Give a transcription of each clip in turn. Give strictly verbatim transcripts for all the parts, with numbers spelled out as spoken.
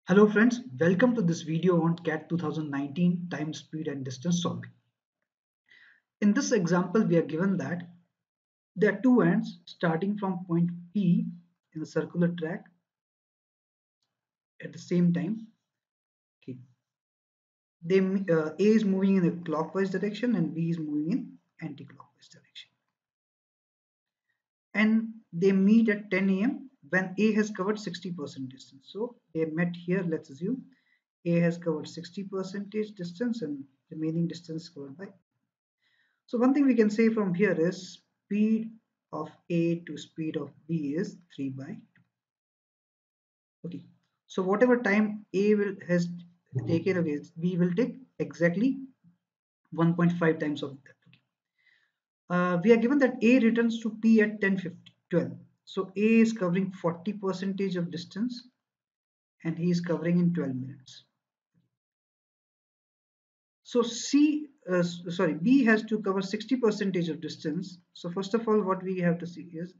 Hello friends, welcome to this video on CAT twenty nineteen time, speed and distance solving. In this example, we are given that there are two ends starting from point P in a circular track at the same time. Okay. They, uh, A is moving in a clockwise direction and B is moving in anti-clockwise direction. And they meet at ten A M when A has covered sixty percent distance. So they met here, let's assume A has covered sixty percent distance and remaining distance covered by. So one thing we can say from here is speed of A to speed of B is three by two. Okay. So whatever time A will has taken, okay, B will take exactly one point five times of that. Okay. Uh, we are given that A returns to P at ten fifty, twelve. So A is covering forty percentage of distance and he is covering in twelve minutes. So C, uh, sorry, B has to cover sixty percentage of distance. So first of all, what we have to see is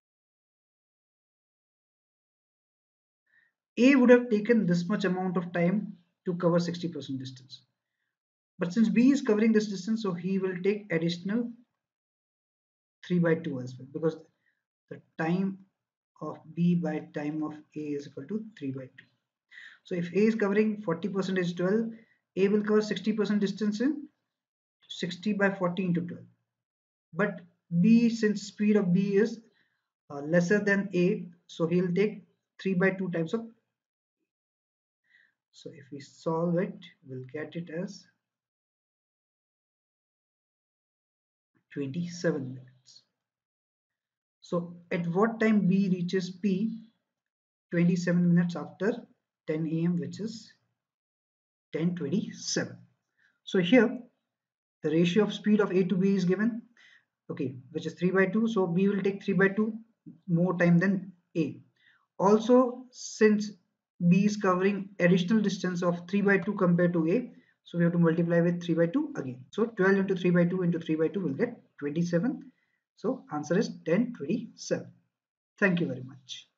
A would have taken this much amount of time to cover sixty percent distance. But since B is covering this distance, so he will take additional three by two as well, because the time of B by time of A is equal to three by two. So if A is covering forty percent is twelve, A will cover sixty percent distance in sixty by forty into twelve. But B, since speed of B is uh, lesser than A, so he will take three by two times of. So if we solve it, we'll get it as twenty-seven minutes. So at what time B reaches P? twenty-seven minutes after ten A M, which is ten twenty-seven. So here the ratio of speed of A to B is given, okay, which is three by two. So B will take three by two more time than A. Also, since B is covering additional distance of three by two compared to A, so we have to multiply with three by two again. So twelve into three by two into three by two will get twenty-seven. So answer is ten twenty-seven. Thank you very much.